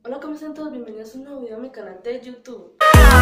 Hola, ¿cómo están todos? Bienvenidos a un nuevo video a mi canal de YouTube.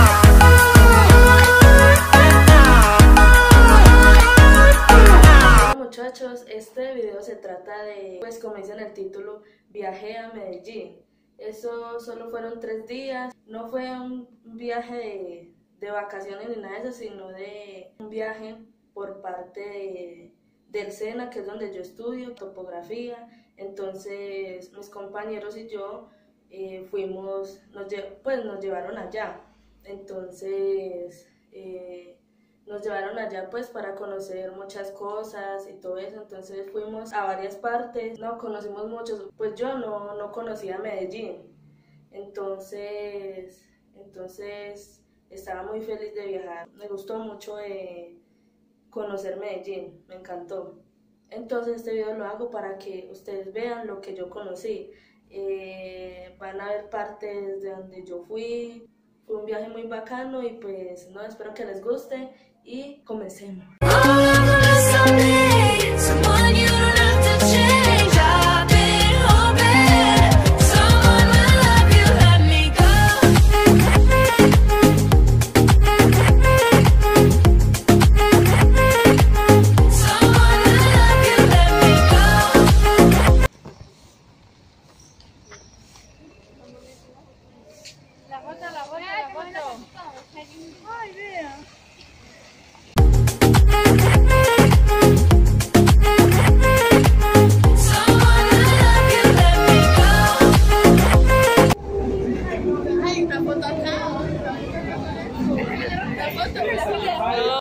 Hola muchachos, este video se trata de, pues como dice en el título, viaje a Medellín. Eso solo fueron 3 días, no fue un viaje de vacaciones ni nada de eso, sino de un viaje por parte del SENA, que es donde yo estudio topografía. Entonces mis compañeros y yo fuimos, nos llevaron allá. Entonces nos llevaron allá pues para conocer muchas cosas y todo eso. Entonces fuimos a varias partes, no conocimos muchos, pues yo no conocía Medellín. Entonces estaba muy feliz de viajar. Me gustó mucho conocer Medellín, me encantó. Entonces este video lo hago para que ustedes vean lo que yo conocí. Van a ver partes de donde yo fui. Fue un viaje muy bacano y pues no, espero que les guste y comencemos. La foto. Ay, vea. Ay, una foto acá. La foto.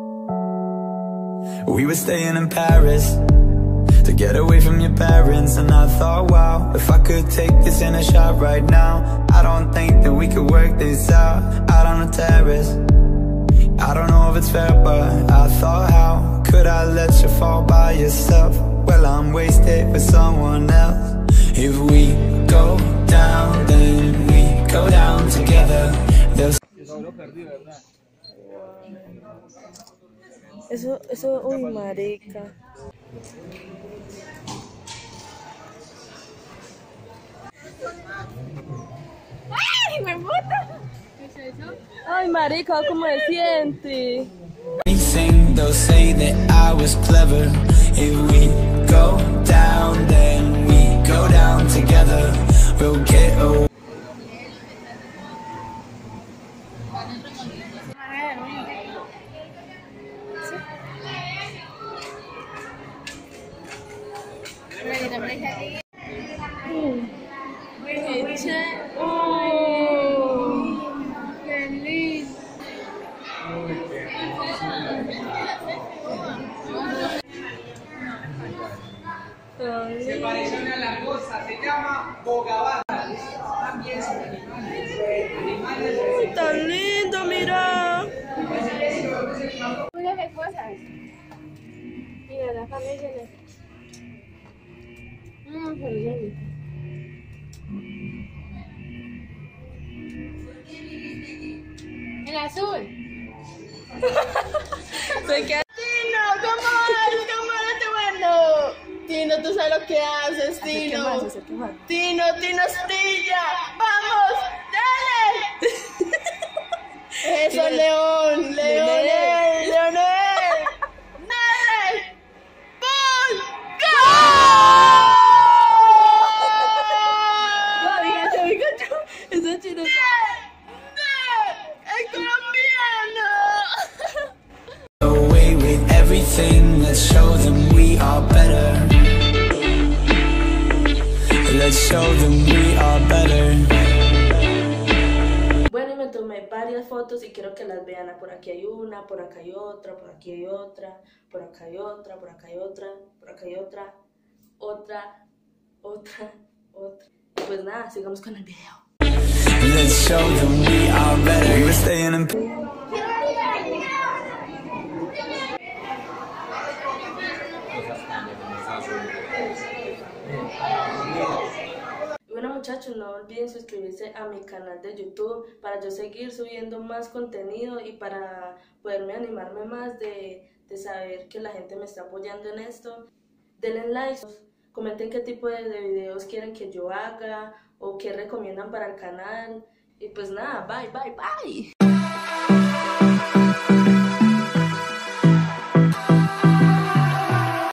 We were staying in Paris to get away from your parents, and I thought, wow, if I could take this in a shot right now, I don't think that we could work this out on the terrace. I don't know if it's fair, but I thought, how could I let you fall by yourself? Well, I'm wasted with someone else. If we go down, then we go down together. Eso, uy, marica. ¡Ay, me puta! ¿Qué es eso? Ay, marica, ¿cómo se siente? Anything, they'll say that I was clever. If we go down, then we go down together. We'll get away. ¡Qué lindo! Se pareció una langosta, se llama bogavanta. También son animales. Uy, tan lindo, mira. Mira qué cosas. Mira, la familia. El azul. Se queda. Tino, ¿cómo eres bueno? Tino, tú sabes lo que haces, Tino. Tino Stilla. ¡Vamos! ¡Dale! Eso, León. ¡Dale! ¡Gol! Pikachu. Esa chino. ¡El colombiano! Away with everything, let's show them we are better. Let's show them we are better. Bueno, y me tomé varias fotos y quiero que las vean. Por aquí hay una, por acá hay otra, por aquí hay otra, por acá hay otra, por acá hay otra, por acá hay otra, otra. Y pues nada, sigamos con el video. Let's show them we are better. We were staying in Bueno muchachos, no olviden suscribirse a mi canal de YouTube para yo seguir subiendo más contenido y para poderme animarme más de saber que la gente me está apoyando en esto. Denle like, comenten qué tipo de videos quieren que yo haga o qué recomiendan para el canal. Y pues nada, bye, bye, bye.